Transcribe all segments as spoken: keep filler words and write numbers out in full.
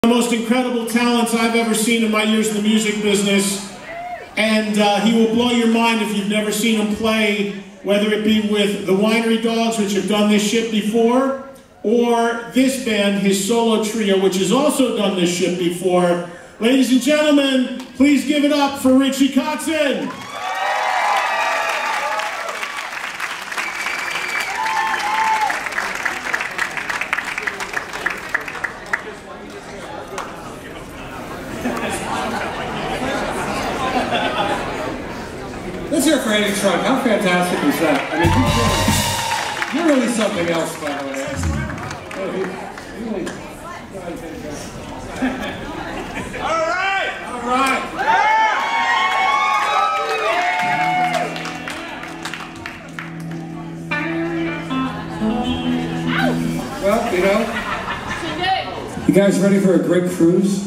The most incredible talents I've ever seen in my years in the music business, and uh, he will blow your mind if you've never seen him play, whether it be with the Winery Dogs, which have done this shit before, or this band, his solo trio, which has also done this shit before. Ladies and gentlemen, please give it up for Richie Kotzen. Let's hear it for Eddie Trunk. How fantastic is that? I mean, you're really, you're really something else, by the way. Oh, he, really, all right! All right! Well, you know, you guys ready for a great cruise?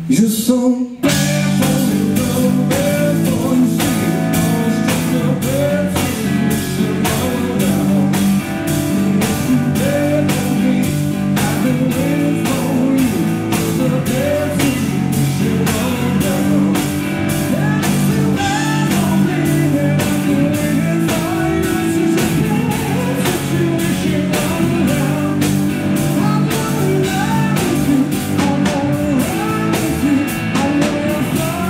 You're so bad for me, girl, bad for you, see it all, so bad for you, wish it all down. You're bad for me, I've been waiting for you, so bad for you, wish it all down. That's so bad for me, and I've been waiting for you, so bad for you, wish it all down. I'm gonna love you, I'm gonna love you. I love you.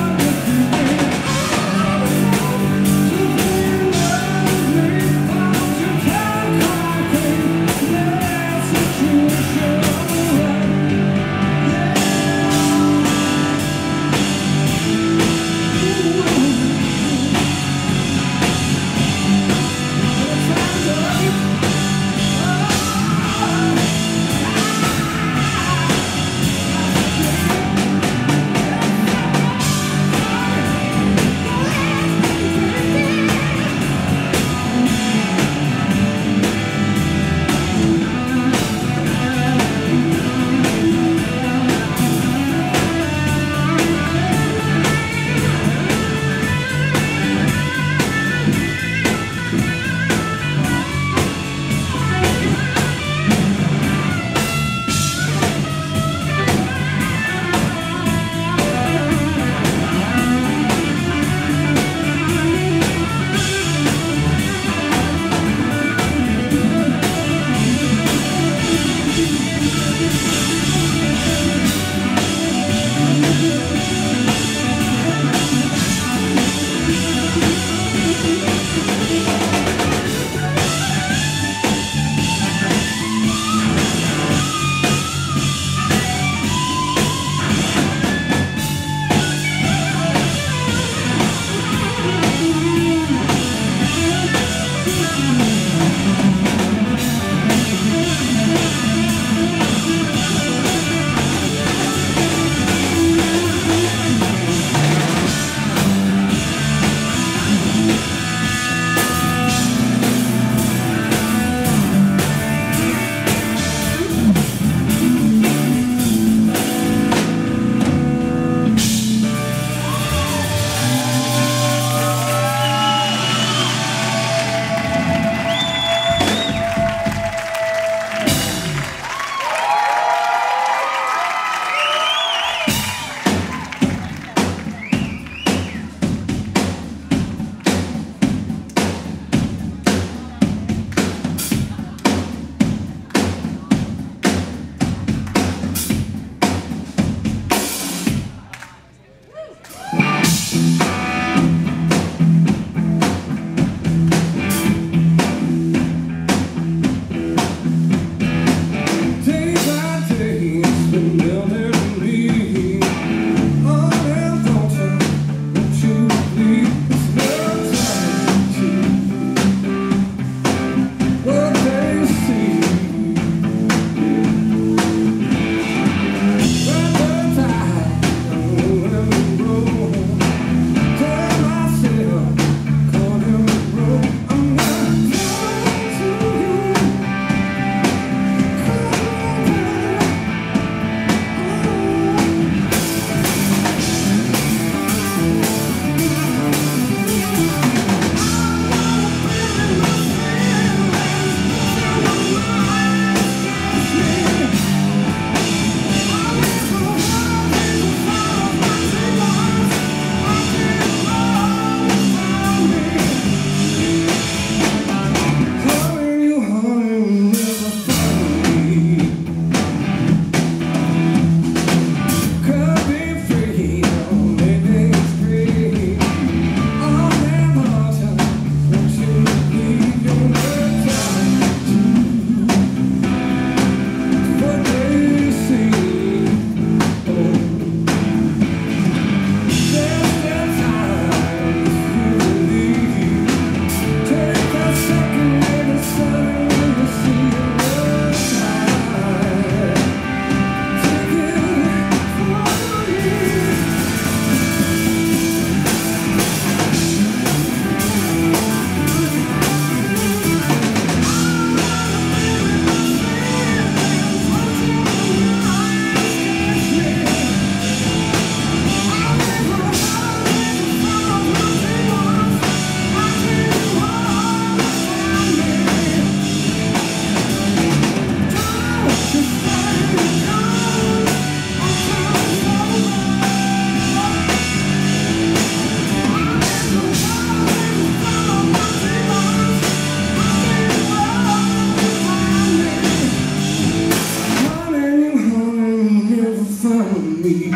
me.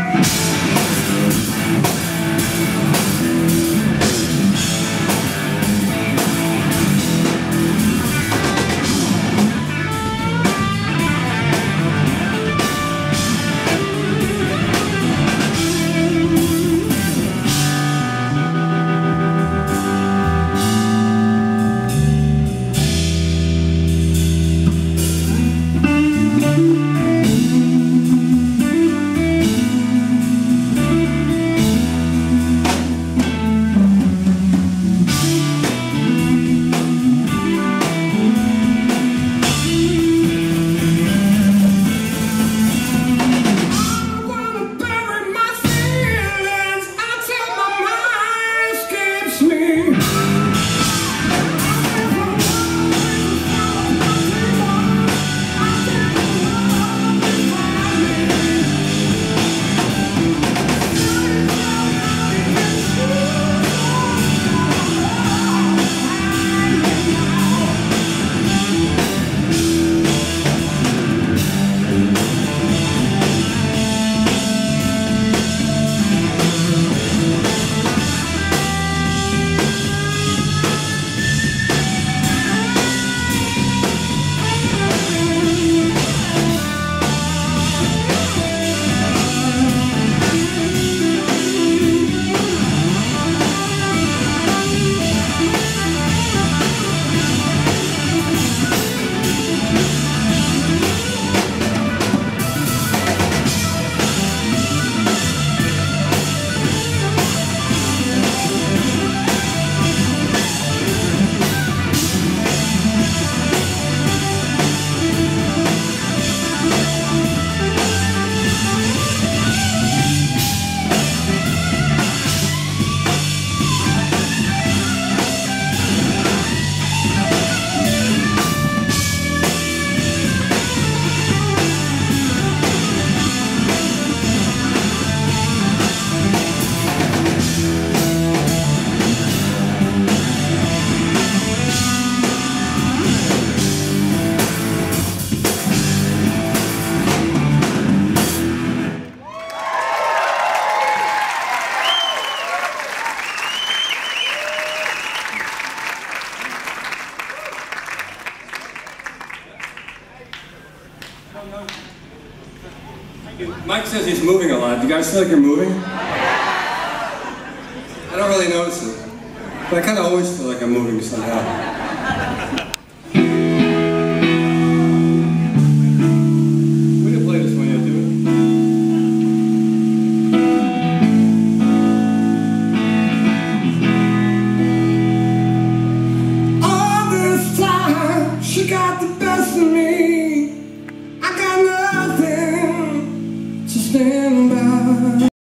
Mike says he's moving a lot. Do you guys feel like you're moving? I don't really notice it, but I kind of always feel like I'm moving somehow.